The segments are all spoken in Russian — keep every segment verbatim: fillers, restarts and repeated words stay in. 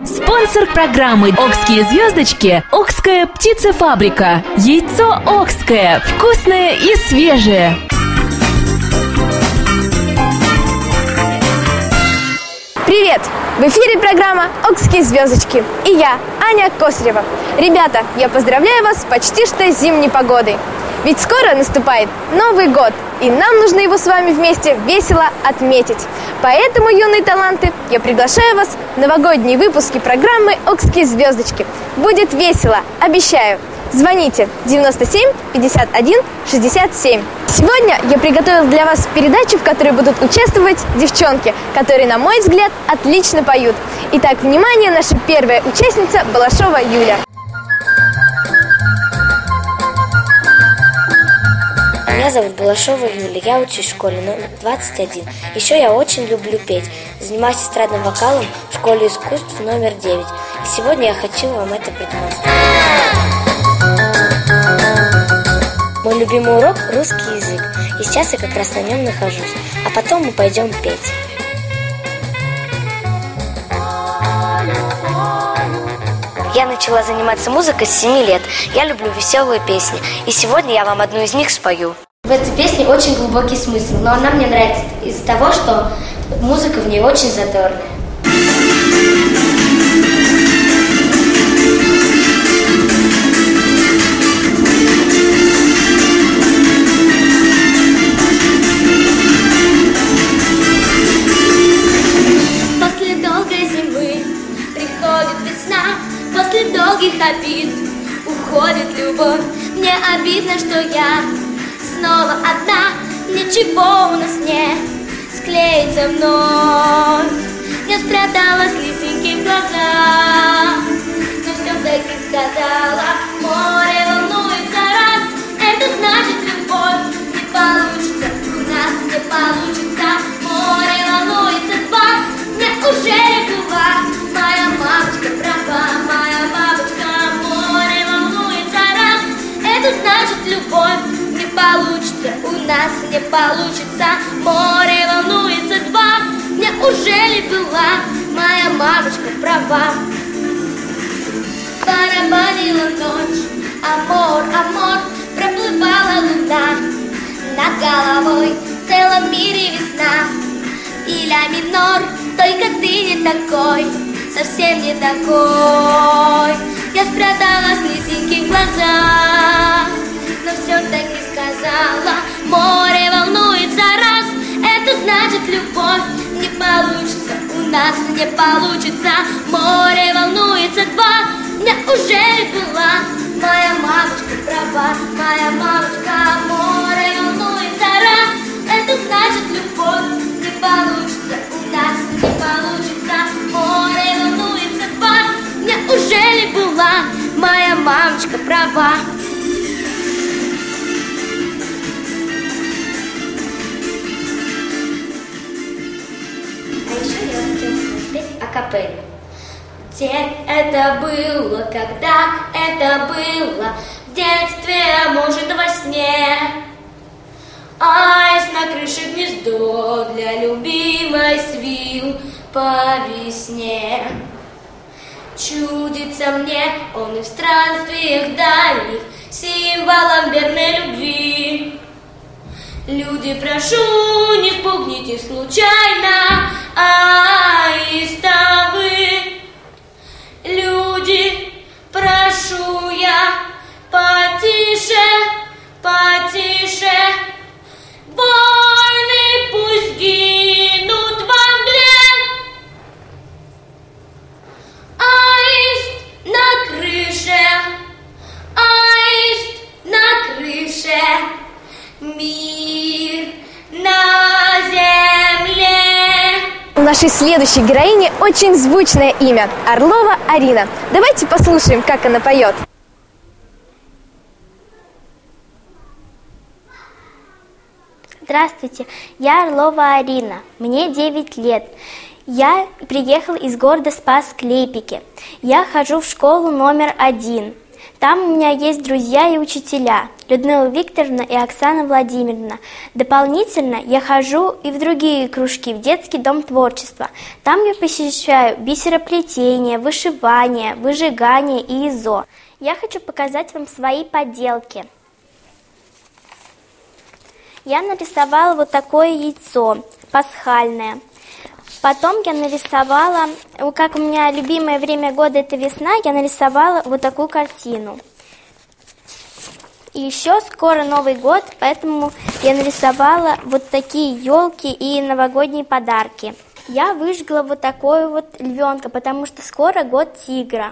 Спонсор программы «Окские звездочки» – Окская птицефабрика. Яйцо Окское. Вкусное и свежее. Привет! В эфире программа «Окские звездочки» и я, Аня Косарева. Ребята, я поздравляю вас с почти что зимней погодой. Ведь скоро наступает Новый год, и нам нужно его с вами вместе весело отметить. Поэтому, юные таланты, я приглашаю вас в новогодние выпуски программы «Окские звездочки». Будет весело, обещаю. Звоните девяносто семь пятьдесят один шестьдесят семь. Сегодня я приготовила для вас передачу, в которой будут участвовать девчонки, которые, на мой взгляд, отлично поют. Итак, внимание, наша первая участница Балашова Юля. Меня зовут Балашова Юля, я учусь в школе номер двадцать один. Еще я очень люблю петь. Занимаюсь эстрадным вокалом в школе искусств номер девять. И сегодня я хочу вам это продемонстрировать. Мой любимый урок – русский язык. И сейчас я как раз на нем нахожусь. А потом мы пойдем петь. Я начала заниматься музыкой с семи лет. Я люблю веселые песни. И сегодня я вам одну из них спою. В этой песне очень глубокий смысл, но она мне нравится из-за того, что музыка в ней очень задорная. После долгой зимы приходит весна, после долгих обид уходит любовь. Мне обидно, что я снова одна, ничего у нас не склеится вновь. Я спрятала слезинки в глаза, но все-таки сказала: море волнуется раз, это значит любовь не получится, у нас не получится. Море волнуется два, неужели была моя мамочка права, моя бабочка? Море волнуется раз, это значит любовь не получится, у нас не получится. Море волнуется два, неужели была моя мамочка права? Барабанила ночь, амор, амор, проплывала луна над головой, в целом мире весна и ля минор. Только ты не такой, совсем не такой. Я спрятала слезинки в глаза, но все-таки сказала: море волнуется раз, это значит любовь не получится, у нас не получится. Море волнуется два, неужели была моя мамочка права, моя мамочка? Море волнуется раз, это значит любовь не получится, у нас не получится. Море волнуется два, неужели была моя мамочка права? Акапелла. Где это было, когда это было? В детстве, а может во сне. Аист на крыше гнездо для любимой свил по весне. Чудится мне он и в странствиях дальних символом верной любви. Люди, прошу, не спугните случайно аиста вы. Люди, прошу я, потише, потише. Войны пусть гинут во мгле. Аист на крыше, аист на крыше. Мир на земле. У нашей следующей героини очень звучное имя – Орлова Арина. Давайте послушаем, как она поет. Здравствуйте, я Орлова Арина, мне девять лет. Я приехала из города Спас-Клепики. Я хожу в школу номер один. Там у меня есть друзья и учителя, Людмила Викторовна и Оксана Владимировна. Дополнительно я хожу и в другие кружки, в детский дом творчества. Там я посещаю бисероплетение, вышивание, выжигание и ИЗО. Я хочу показать вам свои поделки. Я нарисовала вот такое яйцо пасхальное. Потом я нарисовала, как у меня любимое время года это весна, я нарисовала вот такую картину. И еще скоро Новый год, поэтому я нарисовала вот такие елки и новогодние подарки. Я выжгла вот такой вот львенка, потому что скоро год тигра.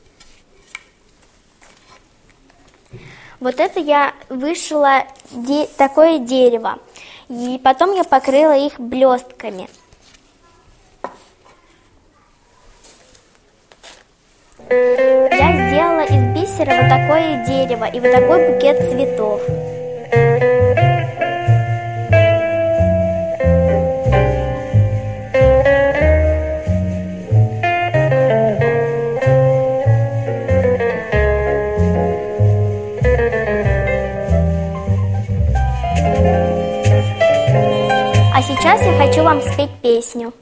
Вот это я вышила де- такое дерево, и потом я покрыла их блестками. Я сделала из бисера вот такое дерево и вот такой букет цветов. А сейчас я хочу вам спеть песню.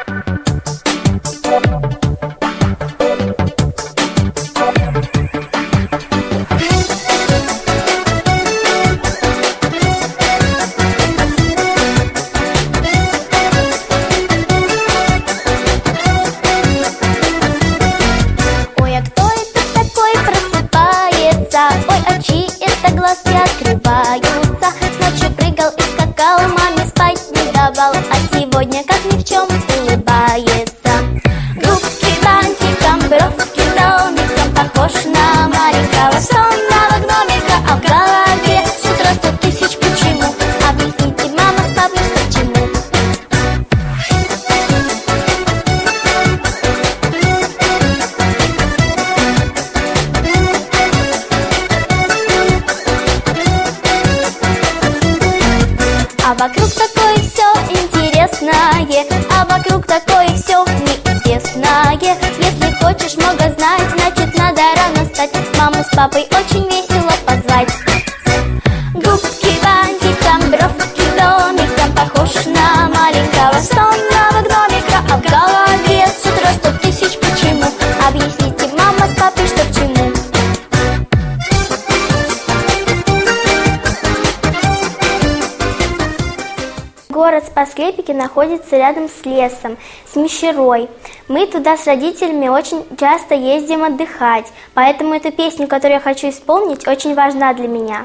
А сегодня, как ни в чем, улыбается. Губки бантиком, бровки домиком, похож на маленького сонного гномика. А в голове с утра сто тысяч почему. Объясните, мама с папой, почему. А вокруг такое все интересное, а вокруг такое все неизвестное. Если хочешь много знать, значит надо рано встать, маму с папой очень весело позвать. Губки бантиком, бровки домиком, похож на маленького сонного гномика. А в голове с утра сто тысяч почему. Объясните, мама с папой, что к чему. Город Спас-Клепики находится рядом с лесом, с Мещерой. Мы туда с родителями очень часто ездим отдыхать, поэтому эту песню, которую я хочу исполнить, очень важна для меня.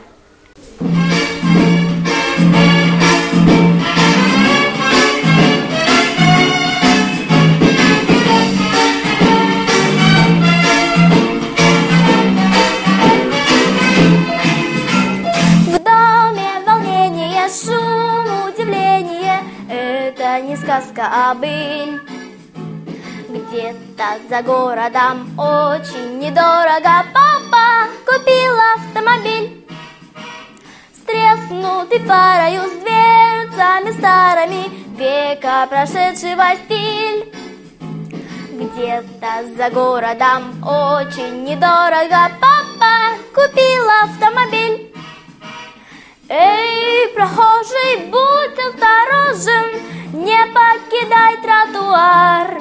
В доме волнение, шум, удивление, это не сказка, а быль. Где-то за городом очень недорого папа купил автомобиль. С треснутой фарою, с дверцами старыми, века прошедшего стиль. Где-то за городом очень недорого папа купил автомобиль. Эй, прохожий, будь осторожен, не покидай тротуар.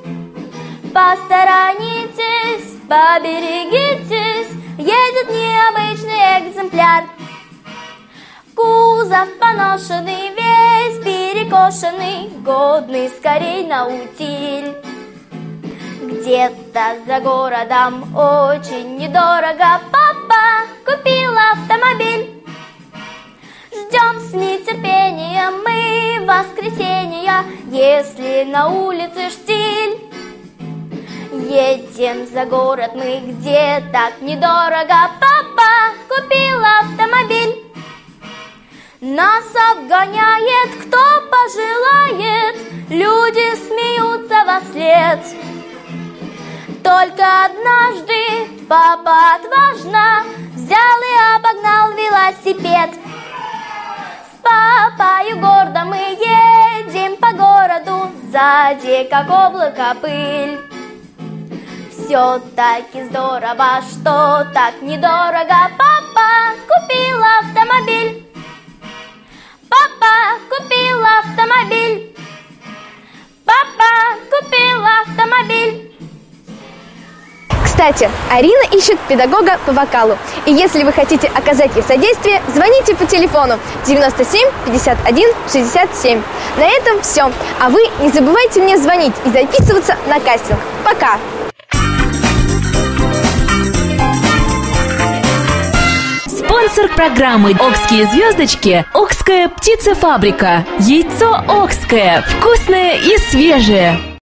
Посторонитесь, поберегитесь, едет необычный экземпляр. Кузов поношенный, весь перекошенный, годный скорей на утиль. Где-то за городом очень недорого папа купил автомобиль. Ждем с нетерпением мы воскресенья, если на улице штиль. Едем за город мы, где так недорого папа купил автомобиль. Нас обгоняет, кто пожелает, люди смеются во след. Только однажды папа отважно взял и обогнал велосипед. С папою гордо мы едем по городу, сзади как облако пыль. все-таки здорово, что так недорого. Папа купил автомобиль. Папа купил автомобиль. Папа купил автомобиль. Кстати, Арина ищет педагога по вокалу. И если вы хотите оказать ей содействие, звоните по телефону девяносто семь пятьдесят один шестьдесят семь. На этом все. А вы не забывайте мне звонить и записываться на кастинг. Пока! Спонсор программы «Окские звездочки» – Окская птицефабрика. Яйцо Окское. Вкусное и свежее.